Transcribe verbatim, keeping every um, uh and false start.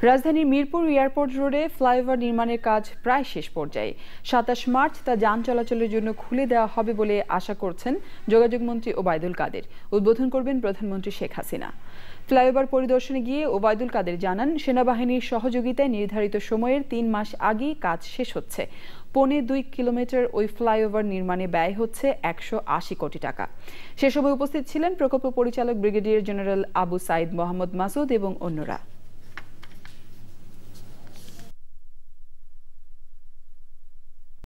রাজধানীর মিরপুর এয়ারপোর্ট রোডে ফ্লাইওভার নির্মাণের কাজ প্রায় শেষ পর্যায়ে। সাতাশ মার্চ তা যান চলাচলের জন্য খুলে দেওয়া হবে বলে আশা করছেন যোগাযোগ মন্ত্রী ওবায়দুল কাদের। উদ্বোধন করবেন প্রধানমন্ত্রী শেখ হাসিনা। ফ্লাইওভার পরিদর্শনে গিয়ে ওবায়দুল কাদের জানান, সেনাবাহিনীর সহযোগিতায় নির্ধারিত সময়ের তিন মাস আগেই কাজ শেষ হচ্ছে। পৌনে দুই কিলোমিটার ওই ফ্লাইওভার নির্মাণে ব্যয় হচ্ছে একশো আশি কোটি টাকা। সে সময় উপস্থিত ছিলেন প্রকল্প পরিচালক ব্রিগেডিয়ার জেনারেল আবু সাইদ মোহাম্মদ মাসুদ এবং অন্যরা।